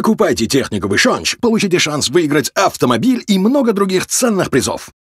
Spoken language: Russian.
Покупайте технику Вишонч, получите шанс выиграть автомобиль и много других ценных призов.